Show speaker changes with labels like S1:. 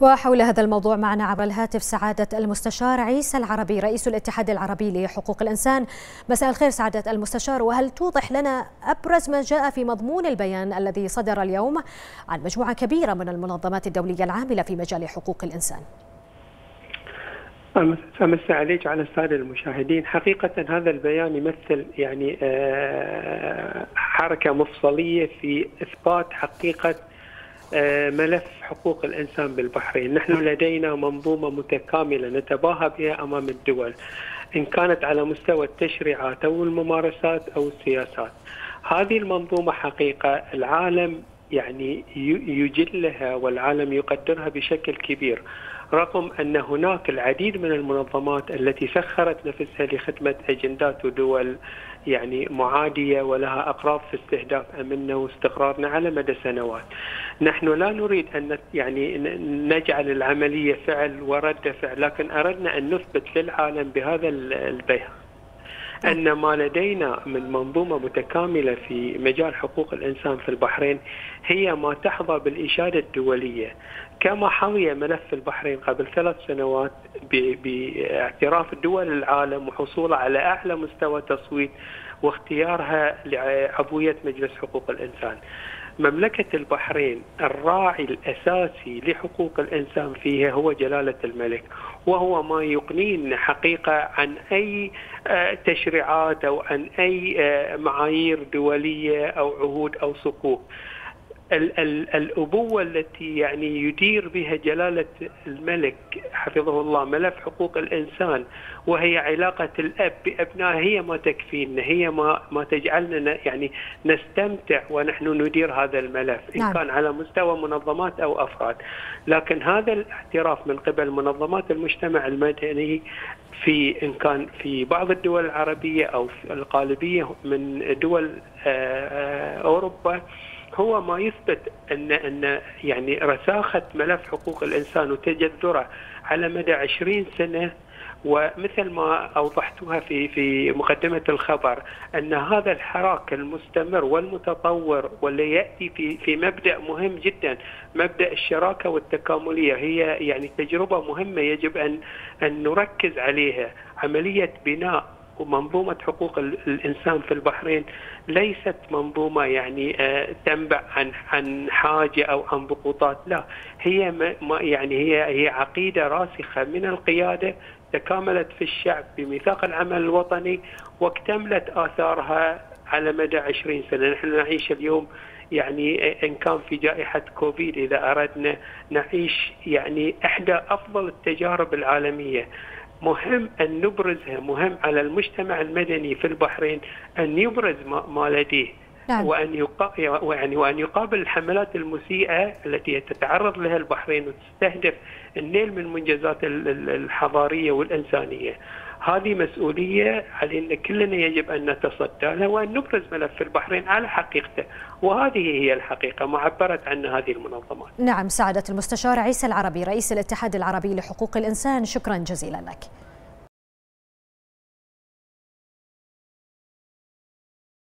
S1: وحول هذا الموضوع معنا عبر الهاتف سعادة المستشار عيسى العربي رئيس الاتحاد العربي لحقوق الإنسان. مساء الخير سعادة المستشار، وهل توضح لنا أبرز ما جاء في مضمون البيان الذي صدر اليوم عن مجموعة كبيرة من المنظمات الدولية العاملة في مجال حقوق الإنسان؟
S2: أمسي عليك على السادة المشاهدين. حقيقة هذا البيان يمثل حركة مفصلية في إثبات حقيقة ملف حقوق الإنسان بالبحرين. نحن لدينا منظومة متكاملة نتباهى بها أمام الدول، إن كانت على مستوى التشريعات أو الممارسات أو السياسات. هذه المنظومة حقيقة العالم يجلها والعالم يقدرها بشكل كبير، رغم أن هناك العديد من المنظمات التي سخرت نفسها لخدمة أجندات ودول معادية ولها أغراض في استهداف أمننا واستقرارنا على مدى سنوات. نحن لا نريد أن نجعل العملية فعل ورد فعل، لكن أردنا أن نثبت للعالم بهذا البيان أن ما لدينا من منظومة متكاملة في مجال حقوق الإنسان في البحرين هي ما تحظى بالإشادة الدولية، كما حظي ملف البحرين قبل 3 سنوات باعتراف دول العالم وحصولها على أعلى مستوى تصويت واختيارها لعضوية مجلس حقوق الإنسان. مملكة البحرين الراعي الأساسي لحقوق الإنسان فيها هو جلالة الملك، وهو ما يقنينا حقيقة عن أي تشريعات أو عن أي معايير دولية أو عهود أو صكوك. الأبوة التي يدير بها جلالة الملك حفظه الله ملف حقوق الإنسان، وهي علاقة الأب بأبنائه، هي ما تكفينا، هي ما تجعلنا نستمتع ونحن ندير هذا الملف، إن كان على مستوى منظمات أو أفراد. لكن هذا الاعتراف من قبل منظمات المجتمع المدني إن كان في بعض الدول العربية أو في الغالبية من دول أوروبا، هو ما يثبت أن رساخة ملف حقوق الإنسان وتجذره على مدى 20 سنة. ومثل ما أوضحتها في مقدمة الخبر، أن هذا الحراك المستمر والمتطور واللي يأتي في مبدأ مهم جدا، مبدأ الشراكة والتكاملية، هي تجربة مهمة يجب أن نركز عليها. عملية بناء ومنظومة حقوق الإنسان في البحرين ليست منظومة تنبع عن حاجة أو عن ضغوطات، لا، هي عقيدة راسخة من القيادة، تكاملت في الشعب بميثاق العمل الوطني واكتملت آثارها على مدى 20 سنة. نحن نعيش اليوم إن كان في جائحة كوفيد، إذا أردنا نعيش إحدى أفضل التجارب العالمية، مهم أن نبرزها، مهم على المجتمع المدني في البحرين أن يبرز ما لديه. نعم. وأن يقابل الحملات المسيئة التي تتعرض لها البحرين وتستهدف النيل من منجزات الحضارية والإنسانية. هذه مسؤولية علينا كلنا، يجب أن نتصدى لها وأن نبرز ملف البحرين على حقيقته، وهذه هي الحقيقة ما عبرت عنها هذه المنظمات.
S1: نعم، سعادة المستشار عيسى العربي رئيس الاتحاد العربي لحقوق الإنسان، شكرا جزيلا لك.